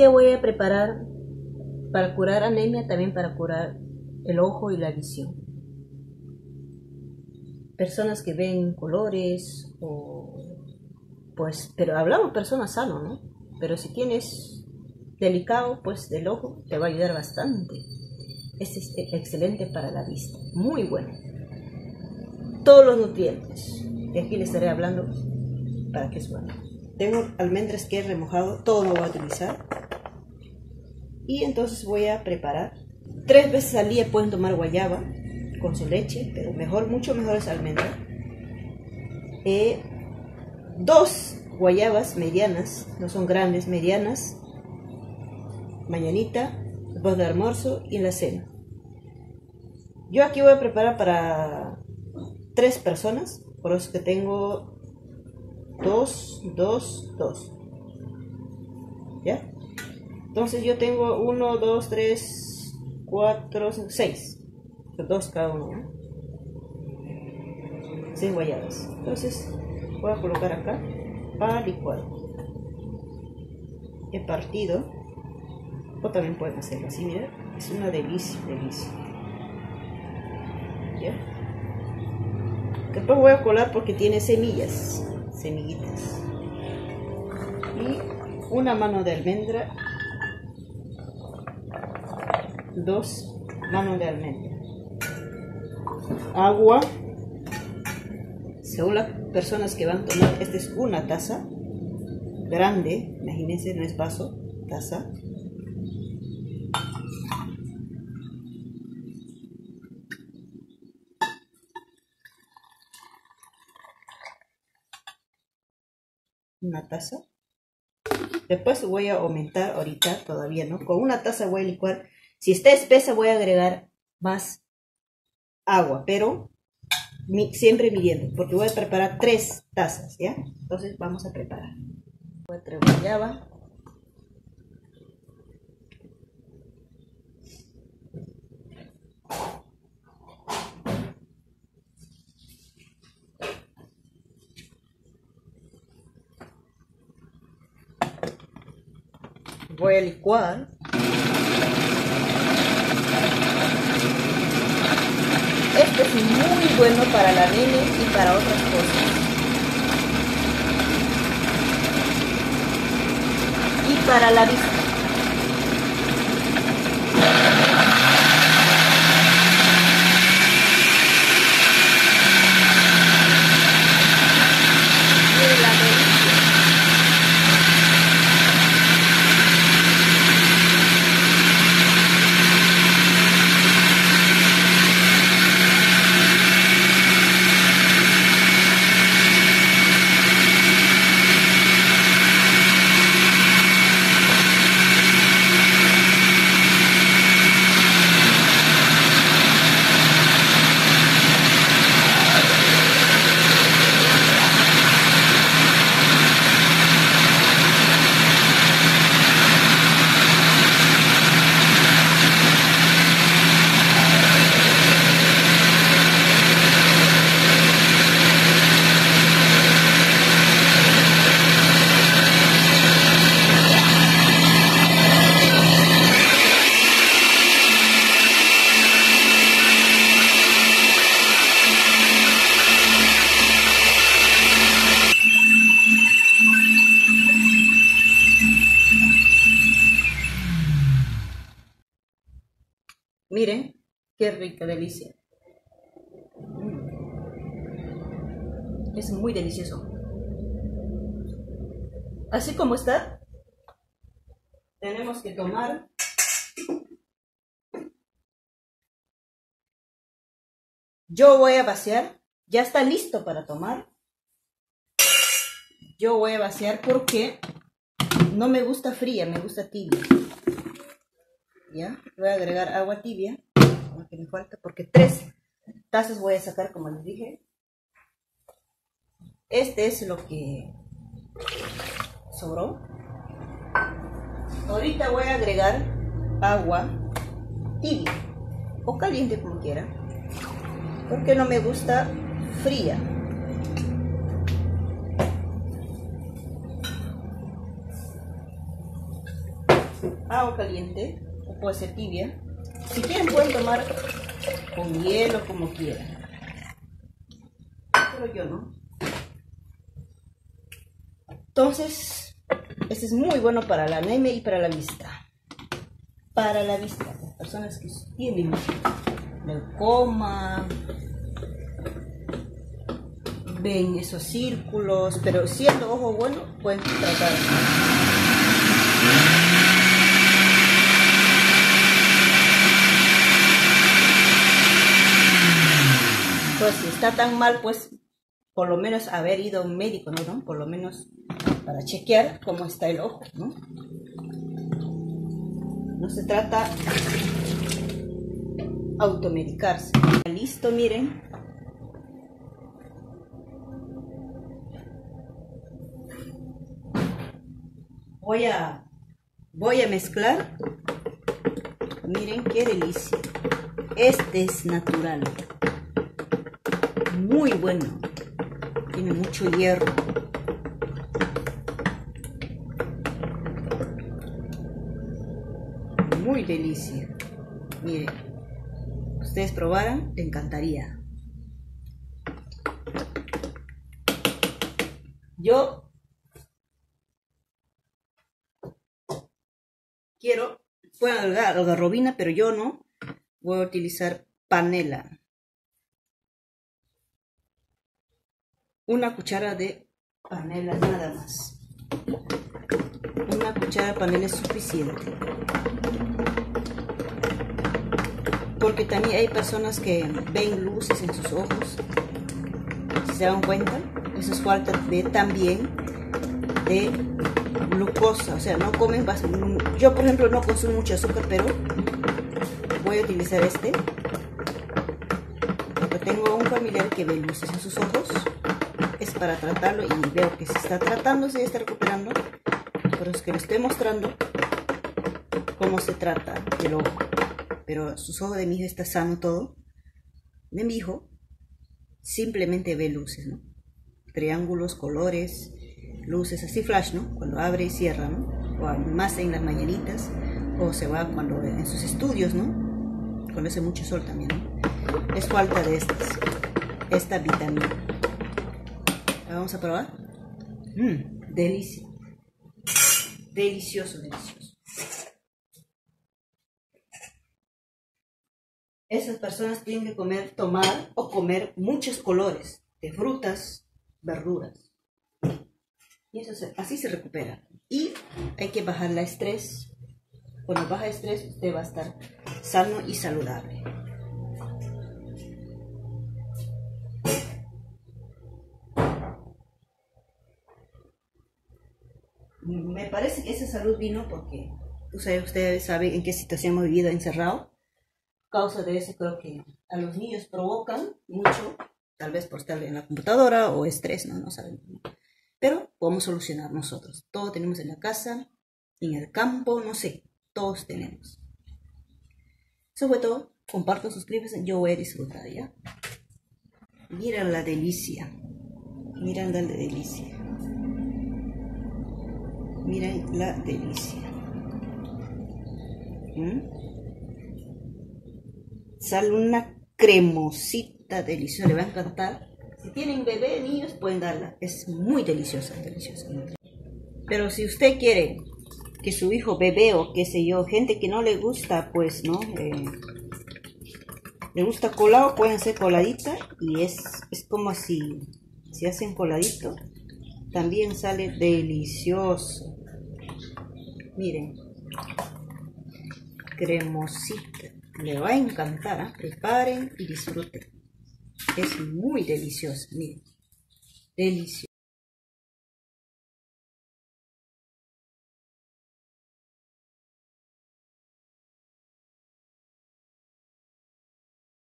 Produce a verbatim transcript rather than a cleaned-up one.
día voy a preparar para curar anemia, también para curar el ojo y la visión. Personas que ven colores o pues, pero hablamos personas sanas, ¿no? Pero si tienes delicado, pues del ojo te va a ayudar bastante. Este es excelente para la vista, muy bueno. Todos los nutrientes, de aquí les estaré hablando para que es bueno. Tengo almendras que he remojado, todo lo voy a utilizar. Y entonces voy a preparar. Tres veces al día pueden tomar guayaba con su leche, pero mejor, mucho mejor es almendra. Eh, dos guayabas medianas, no son grandes, medianas, mañanita, después del almuerzo y en la cena. Yo aquí voy a preparar para tres personas, por eso que tengo dos, dos, dos. ¿Ya? Entonces yo tengo uno, dos, tres, cuatro, seis. Dos cada uno, ¿no? Seis guayabas. Entonces voy a colocar acá para licuar. He partido. O también pueden hacerlo así, mira. Es una delicia, delicia. ¿Ya? Después voy a colar porque tiene semillas, semillitas. Y una mano de almendra. Dos manos de almendra. Agua. Según las personas que van a tomar, esta es una taza grande, imagínense, no es vaso, taza. Una taza. Después voy a aumentar ahorita, todavía no, con una taza voy a licuar. Si está espesa voy a agregar más agua, pero mi, siempre midiendo, porque voy a preparar tres tazas, ¿ya? Entonces vamos a preparar. Voy a traer guayaba. Voy a licuar. Esto es muy bueno para la anemia y para otras cosas. Y para la vista. Miren la delicia. Miren, qué rica delicia. Es muy delicioso. Así como está, tenemos que tomar yo voy a vaciar. Ya está listo para tomar. Yo voy a vaciar porque no me gusta fría, me gusta tibia. Ya, voy a agregar agua tibia, lo que me falta, porque tres tazas voy a sacar, como les dije. Este es lo que sobró. Ahorita voy a agregar agua tibia o caliente, como quiera, porque no me gusta fría. agua caliente, o puede ser tibia. Si quieren pueden tomar con hielo, como quieran. Pero yo no. Entonces, este es muy bueno para la anemia y para la vista. Para la vista, las personas que tienen glaucoma, ven esos círculos, pero siendo ojo bueno, pueden tratar. Pues si está tan mal, pues por lo menos haber ido a un médico, ¿no? ¿no? Por lo menos para chequear cómo está el ojo, ¿no? No se trata de automedicarse. Listo, miren. Voy a, voy a mezclar. Miren qué delicia. Este es natural. Muy bueno. Tiene mucho hierro. Muy delicia. Miren. Ustedes probaran, les encantaría. Yo quiero, pueden agregar algarrobina, pero yo no. Voy a utilizar panela. Una cuchara de panela nada más. Una cuchara de panela es suficiente. Porque también hay personas que ven luces en sus ojos. Si se dan cuenta, eso es falta de también de glucosa. O sea, no comen bastante. Yo, por ejemplo, no consumo mucho azúcar, pero voy a utilizar este. Porque tengo un familiar que ve luces en sus ojos. Es para tratarlo y veo que se está tratando, se está recuperando. Pero es que le estoy mostrando cómo se trata el ojo. Pero sus ojos de mi hijo está sano todo. De mi hijo simplemente ve luces, ¿no? Triángulos, colores, luces así flash, ¿no? Cuando abre y cierra, ¿no? O más en las mañanitas, o se va cuando en sus estudios, ¿no? Cuando hace mucho sol también, ¿no? Es falta de estas, esta vitamina. ¿La vamos a probar? Mmm, delicia. Delicioso, delicioso. Esas personas tienen que comer, tomar o comer muchos colores de frutas, verduras. Y eso se, así se recupera. Y hay que bajar el estrés. Cuando baja el estrés, usted va a estar sano y saludable. Me parece que esa salud vino porque ustedes saben en qué situación hemos vivido encerrado. Causa de eso creo que a los niños provocan mucho, tal vez por estar en la computadora o estrés, no, no sabemos. Pero podemos solucionar nosotros. Todo tenemos en la casa, en el campo, no sé, todos tenemos. Eso fue todo. Compartan, suscríbanse, yo voy a disfrutar, ¿ya? Miren la delicia. Miren la delicia. Miren la delicia. ¿Mm? Sale una cremosita deliciosa, le va a encantar. Si tienen bebé, niños, pueden darla. Es muy deliciosa, deliciosa. Pero si usted quiere que su hijo bebé o qué sé yo, gente que no le gusta, pues, ¿no? Eh, le gusta colado, pueden ser coladita y es, es como así. Si hacen coladito, también sale delicioso. Miren, cremosita. Le va a encantar, ¿eh? Preparen y disfruten. Es muy delicioso, miren. Delicioso.